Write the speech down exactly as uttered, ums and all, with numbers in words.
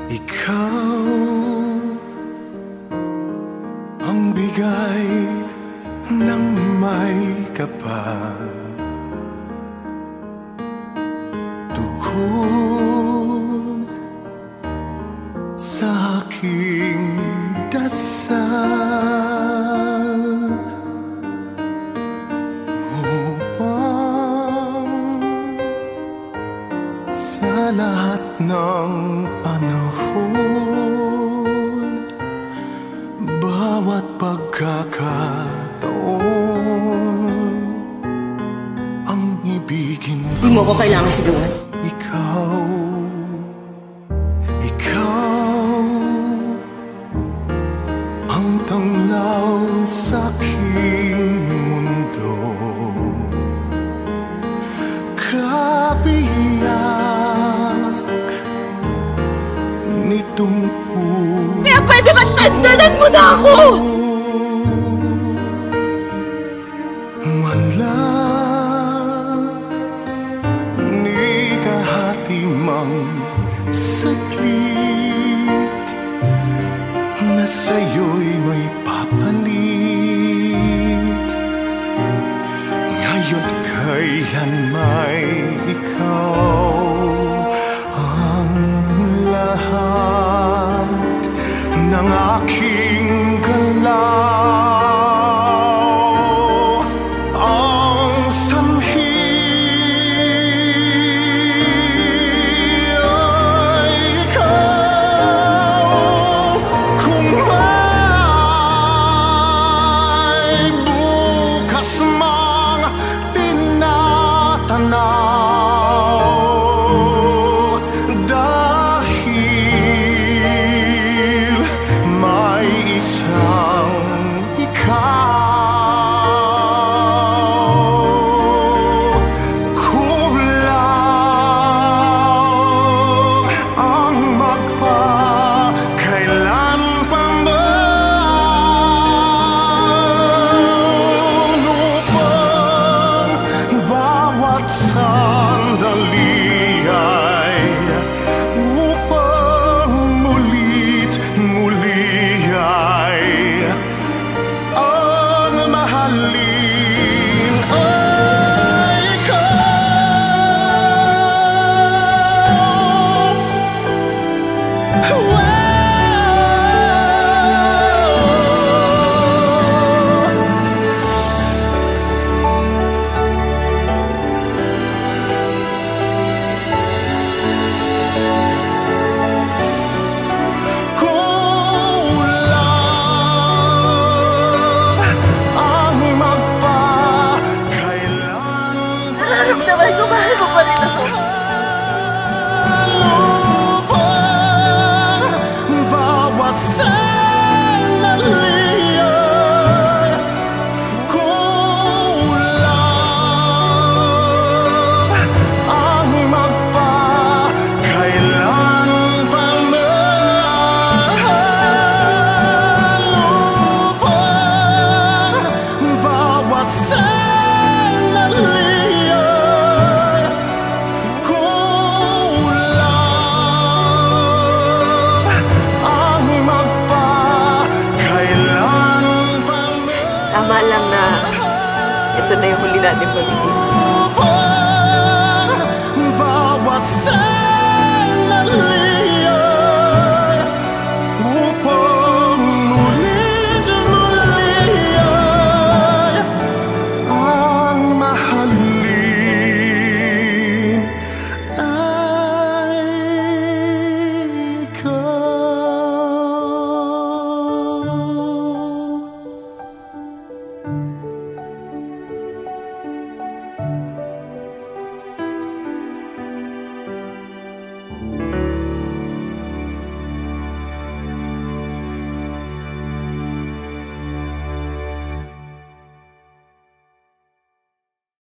Ikaw ang bigay ng may kapal, tugon sa aking dasal, upang sa lahat ng panahon, bawat pagkakataon, ang ibigin mo. Di mo ko kailangan sigawan. Ikaw, ikaw ang tanglaw sa aking mundo, kabiyak nitong puso. Kaya pwede ba tandanan mo na ako? Manlang ni kahatimang saglit na sa'yo'y may papalit. Ngayon kailan may ikaw ang lahat ng aking galaw, ang sanhi ay ikaw. Kung may bukas mang tinatanaw, dahil may isang ikaw, kulang ang magpakailan pa man, upang bawat sandali ay upang mulit muli ay ang mahalin ay ikaw. Wow. Kulang ang magpakailan. Nararamdaman ko, mahal mo pa rin ako. Upang bawat sandali ay kulang ang magpakailan pa man, upang bawat sandali ay kulang ang magpakailan pa man. Tama lang na ito na yung huli natin pamilya.